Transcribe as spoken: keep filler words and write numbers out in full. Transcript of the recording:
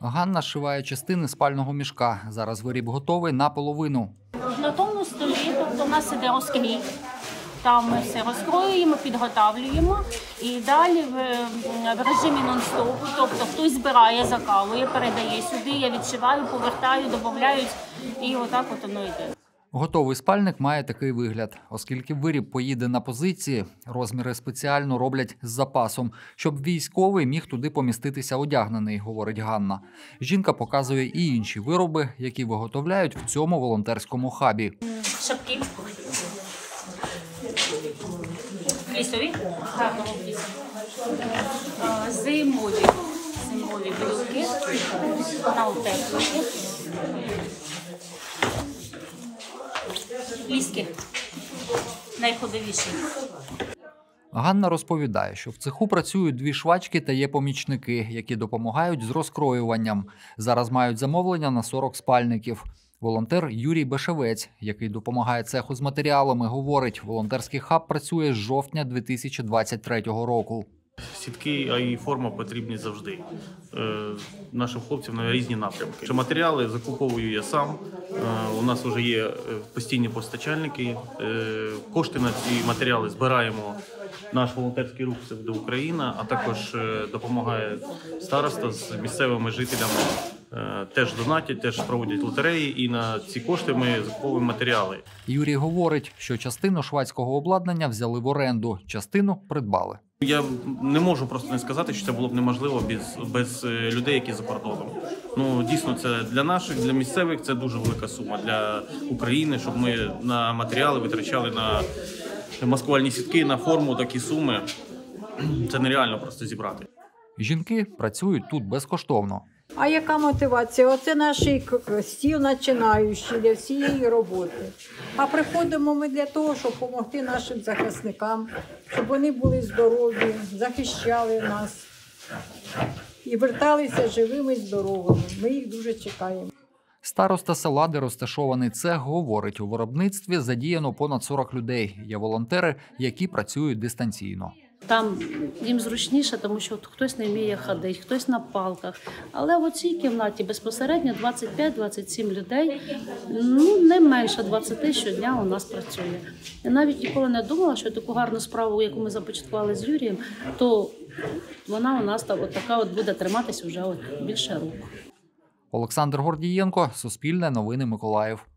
Ганна шиває частини спального мішка. Зараз виріб готовий наполовину. На тому столі, тобто у нас іде розкрій. Там ми все розкроюємо, підготавлюємо і далі в, в режимі нон-стопу, тобто хтось збирає, закалує, передає сюди, я відшиваю, повертаю, додають і отак от воно йде. Готовий спальник має такий вигляд. Оскільки виріб поїде на позиції, розміри спеціально роблять з запасом, щоб військовий міг туди поміститися одягнений, говорить Ганна. Жінка показує і інші вироби, які виготовляють в цьому волонтерському хабі. Шапки. Флісові, гарного флісу. Зимові. Зимові брюки. На утеплені. Ліски. Найходовіші. Ганна розповідає, що в цеху працюють дві швачки та є помічники, які допомагають з розкроюванням. Зараз мають замовлення на сорок спальників. Волонтер Юрій Бешевець, який допомагає цеху з матеріалами, говорить, волонтерський хаб працює з жовтня дві тисячі двадцять третього року. Сітки, а і форма потрібні завжди. Е, нашим хлопцям на різні напрямки. Що матеріали закуповую я сам. Е, у нас вже є постійні постачальники. Е, кошти на ці матеріали збираємо наш волонтерський рух «Все Україна», а також е, допомагає староста з місцевими жителями. Е, теж донатять, теж проводять лотереї, і на ці кошти ми закуповуємо матеріали. Юрій говорить, що частину швадського обладнання взяли в оренду, частину придбали. Я не можу просто не сказати, що це було б неможливо без, без людей, які за кордоном. Ну, дійсно, це для наших, для місцевих це дуже велика сума. Для України, щоб ми на матеріали витрачали на маскувальні сітки, на форму такі суми. Це нереально просто зібрати. Жінки працюють тут безкоштовно. А яка мотивація? Оце наш стіл починаючий для всієї роботи. А приходимо ми для того, щоб допомогти нашим захисникам, щоб вони були здорові, захищали нас і верталися живими і здоровими. Ми їх дуже чекаємо. Староста села, де розташований цех, говорить, у виробництві задіяно понад сорок людей. Є волонтери, які працюють дистанційно. Там їм зручніше, тому що хтось не вміє ходити, хтось на палках. Але в цій кімнаті безпосередньо двадцять п'ять - двадцять сім людей, ну не менше двадцяти щодня у нас працює. Я навіть ніколи не думала, що таку гарну справу, яку ми започаткували з Юрієм, то вона у нас от така от буде триматися вже от більше року. Олександр Гордієнко, Суспільне новини Миколаїв.